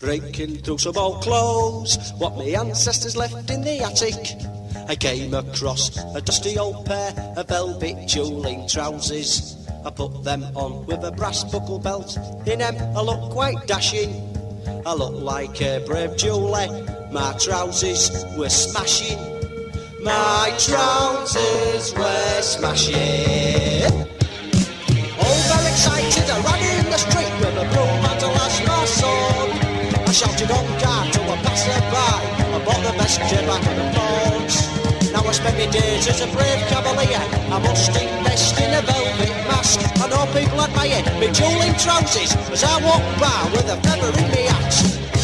Raking through some old clothes, what my ancestors left in the attic, I came across a dusty old pair of velvet dueling trousers. I put them on with a brass buckle belt. In them I look quite dashing. I look like a brave Julie. My trousers were smashing. My trousers were smashing. All very excited, I ran in the street with a broom handle as my sword. I shouted on guard to a passer-by. I bought the best gin back in the boards. Now I spend my days as a brave cavalier. I must invest in a velvet mask. I know people admire me dueling trousers as I walk by with a feather in me hat.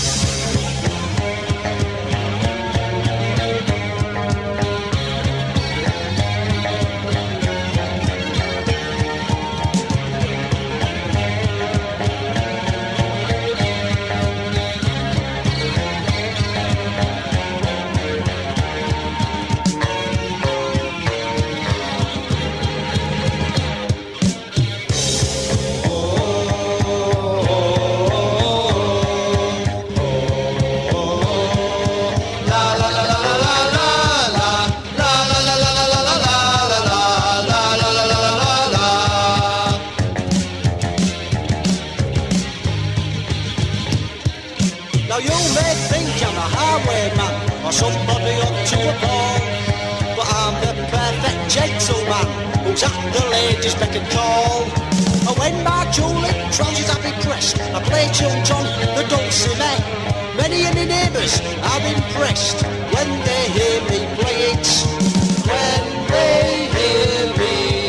Now you may think I'm a highwayman or somebody up to a ball, but I'm the perfect gentleman who's at the ladies' beck and call. And when my dueling trousers have been pressed, I play tunes on the dulcimer. Many of my neighbours are impressed when they hear me play it. When they hear me play it.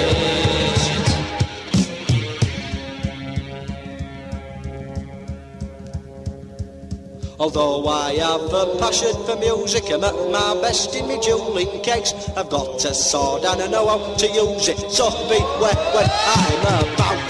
Although I have a passion for music, I'm at my best in my dueling cakes. I've got a sword and I know how to use it, so beware when I'm about